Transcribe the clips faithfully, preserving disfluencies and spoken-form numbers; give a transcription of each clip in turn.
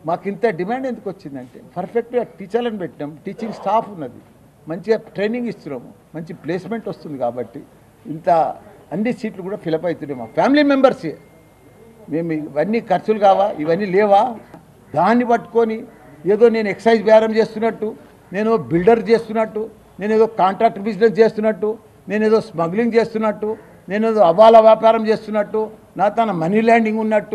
మాకు ఇంత డిమాండ్ ఎందుకు వచ్చిందంటే పర్ఫెక్ట్గా టీచర్లను పెట్టినాం, టీచింగ్ స్టాఫ్ ఉన్నది, మంచిగా ట్రైనింగ్ ఇస్తున్నాము, మంచి ప్లేస్మెంట్ వస్తుంది కాబట్టి ఇంత అన్ని సీట్లు కూడా ఫిలప్ అవుతున్నాయి. మా ఫ్యామిలీ మెంబర్సే మేము ఇవన్నీ ఖర్చులు కావా, ఇవన్నీ లేవా, దాన్ని పట్టుకొని ఏదో నేను ఎక్సైజ్ బేరం చేస్తున్నట్టు, నేను బిల్డర్ చేస్తున్నట్టు, నేను ఏదో కాంట్రాక్ట్ బిజినెస్ చేస్తున్నట్టు, నేను ఏదో స్మగ్లింగ్ చేస్తున్నట్టు, నేను ఏదో అబాల వ్యాపారం చేస్తున్నట్టు, నా తన మనీ ల్యాండింగ్ ఉన్నట్టు.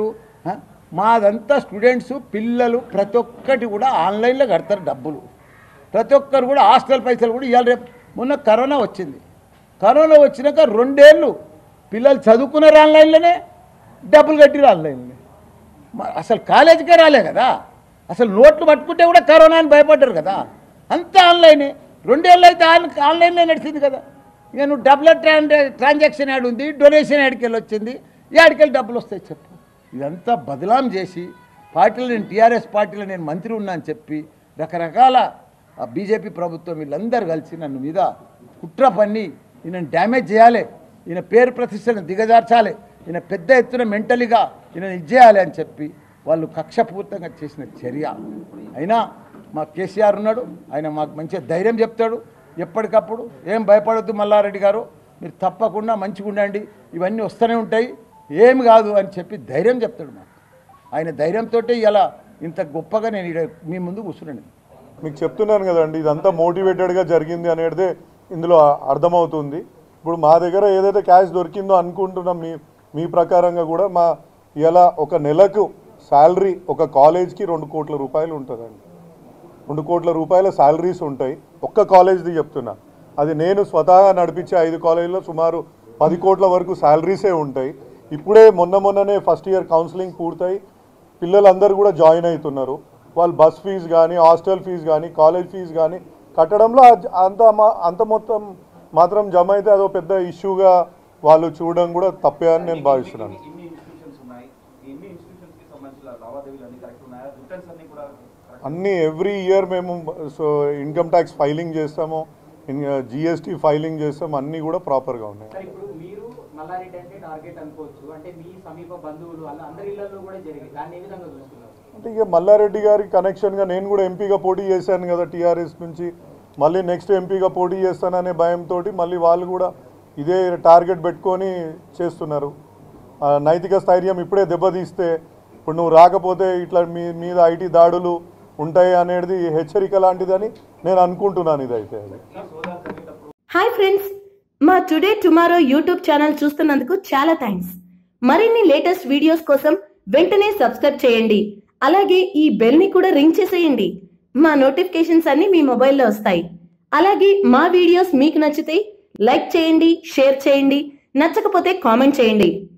మాదంతా స్టూడెంట్స్ పిల్లలు ప్రతి ఒక్కటి కూడా ఆన్లైన్లో కడతారు డబ్బులు. ప్రతి ఒక్కరు కూడా హాస్టల్ పైసలు కూడా ఇవాళ రేపు. మొన్న కరోనా వచ్చింది, కరోనా వచ్చినాక రెండేళ్ళు పిల్లలు చదువుకున్నారు ఆన్లైన్లోనే, డబ్బులు కట్టిరు ఆన్లైన్లోనే. అసలు కాలేజీకే రాలే కదా, అసలు నోట్లు పట్టుకుంటే కూడా కరోనా అని భయపడ్డారు కదా, అంతా ఆన్లైనే. రెండేళ్ళు అయితే ఆన్ ఆన్లైన్లో నడిచింది కదా. ఇక నువ్వు డబ్బుల ట్రాన్ ట్రాన్సాక్షన్ యాడ్ ఉంది, డొనేషన్ యాడికెళ్ళి వచ్చింది, యాడికెళ్ళి డబ్బులు వస్తాయి చెప్పు. ఇదంతా బదలాం చేసి పార్టీలో నేను టీఆర్ఎస్ పార్టీలో నేను మంత్రి ఉన్నా అని చెప్పి రకరకాల బీజేపీ ప్రభుత్వం వీళ్ళందరూ కలిసి నన్ను మీద కుట్ర పన్ని ఈయన డ్యామేజ్ చేయాలి, ఈయన పేరు ప్రతిష్టను దిగజార్చాలి, ఈయన పెద్ద ఎత్తున మెంటలీగా ఈయన ఇచ్చేయాలి అని చెప్పి వాళ్ళు కక్షపూర్తంగా చేసిన చర్య. అయినా మా కేసీఆర్ ఉన్నాడు, ఆయన మాకు మంచిగా ధైర్యం చెప్తాడు ఎప్పటికప్పుడు. ఏం భయపడొద్దు మల్లారెడ్డి గారు, మీరు తప్పకుండా మంచిగా ఉండండి, ఇవన్నీ వస్తూనే ఉంటాయి, ఏమి కాదు అని చెప్పి ధైర్యం చెప్తాడు మాకు. ఆయన ధైర్యంతో ఇలా ఇంత గొప్పగా నేను మీ ముందు కూర్చున్నాను. మీకు చెప్తున్నాను కదండి, ఇదంతా మోటివేటెడ్గా జరిగింది అనేది ఇందులో అర్థమవుతుంది. ఇప్పుడు మా దగ్గర ఏదైతే క్యాష్ దొరికిందో అనుకుంటున్నాం, మీ మీ ప్రకారంగా కూడా మా ఇలా ఒక నెలకు శాలరీ ఒక కాలేజ్కి రెండు కోట్ల రూపాయలు ఉంటుందండి. రెండు కోట్ల రూపాయల శాలరీస్ ఉంటాయి ఒక్క కాలేజ్ది చెప్తున్నా. అది నేను స్వతహాగా నడిపించే ఐదు కాలేజీలో సుమారు పది కోట్ల వరకు శాలరీసే ఉంటాయి. ఇప్పుడే మొన్న మొన్ననే ఫస్ట్ ఇయర్ కౌన్సిలింగ్ పూర్తయి పిల్లలందరూ కూడా జాయిన్ అవుతున్నారు. వాళ్ళు బస్ ఫీజు కానీ, హాస్టల్ ఫీజు కానీ, కాలేజ్ ఫీజు కానీ కట్టడంలో అంత అంత మొత్తం మాత్రం జమ అయితే అదో పెద్ద ఇష్యూగా వాళ్ళు చూడడం కూడా తప్పే అని నేను భావిస్తున్నాను. అన్నీ ఎవ్రీ ఇయర్ మేము సో ఇన్కమ్ ట్యాక్స్ ఫైలింగ్ చేస్తాము, జిఎస్టీ ఫైలింగ్ చేస్తాము, అన్నీ కూడా ప్రాపర్గా ఉన్నాయి. అంటే ఇక మల్లారెడ్డి గారి కనెక్షన్గా నేను కూడా ఎంపీగా పోటీ చేశాను కదా టీఆర్ఎస్ నుంచి, మళ్ళీ నెక్స్ట్ ఎంపీగా పోటీ చేస్తాననే భయంతో మళ్ళీ వాళ్ళు కూడా ఇదే టార్గెట్ పెట్టుకొని చేస్తున్నారు. నైతిక స్థైర్యం ఇప్పుడే దెబ్బతీస్తే ఇప్పుడు నువ్వు రాకపోతే ఇట్లా మీ మీద ఐటీ దాడులు ఉంటాయి అనేది హెచ్చరిక లాంటిదని నేను అనుకుంటున్నాను. ఇదైతే హాయ్ ఫ్రెండ్స్, మా టుడే టుమారో యూట్యూబ్ ఛానల్ చూస్తున్నందుకు చాలా థ్యాంక్స్. మరిన్ని లేటెస్ట్ వీడియోస్ కోసం వెంటనే సబ్స్క్రైబ్ చేయండి. అలాగే ఈ బెల్ ని కూడా రింగ్ చేసేయండి. మా నోటిఫికేషన్స్ అన్ని మీ మొబైల్లో వస్తాయి. అలాగే మా వీడియోస్ మీకు నచ్చితే లైక్ చేయండి, షేర్ చేయండి, నచ్చకపోతే కామెంట్ చేయండి.